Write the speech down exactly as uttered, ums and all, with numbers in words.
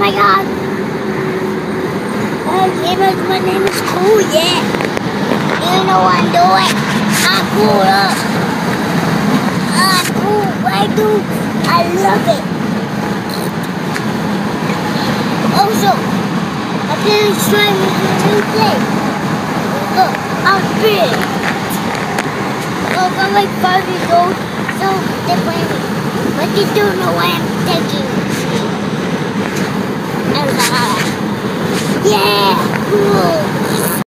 my god! Uh, gamers, my name is Cool, yeah. You know what I'm doing? I'm cool up. I'm cool, I do. I love it. Also, I can try me to play. Look, I'm big. Look, I'm like five years old, so they're playing me. But they don't know why I'm taking. Yeah, cool.